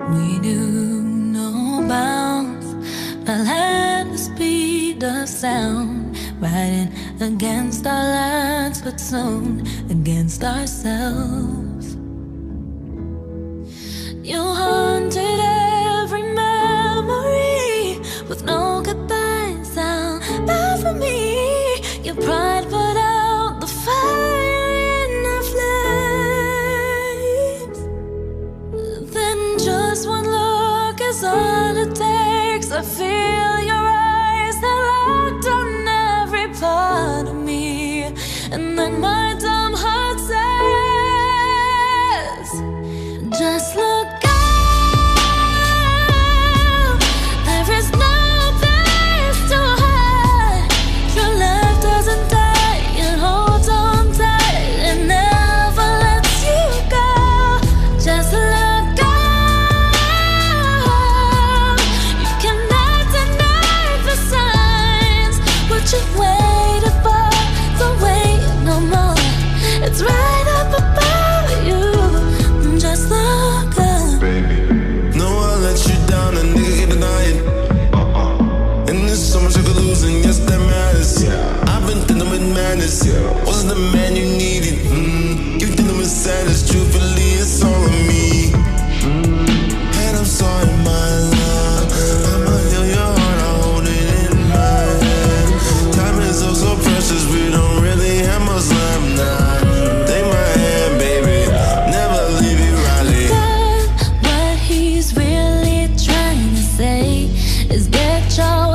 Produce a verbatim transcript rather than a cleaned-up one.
We knew no bounds, fell at the speed of sound, riding against our lights, but soon against ourselves. You haunted every memory with no goodbye sound. Bad for me, your pride put out the fire in our flames. Then just one look is all it takes. I feel your eyes, they're locked on every part of me. And then my dumb heart says, just look out, there is no place to hide. Your love doesn't die, it holds on tight, it never lets you go. Just look out, you cannot deny the signs. What you waited for, don't wait no more. It's right up above you. Just look up. No, I let you down, a nigga can't deny it. Uh-uh. And there's so much I could lose, and yes, that matters. Yeah. I've been dealing with madness. Yeah. Wasn't the man you needed. Mm. You're dealing with sadness. Truthfully, it's all on me. Mm. And I'm sorry, my love. I'ma heal your heart, I hold it in my hand. Time is oh so precious, we don't really have much left now. Take my hand, baby. Never leave you, Riley. God, what he's really trying to say is get your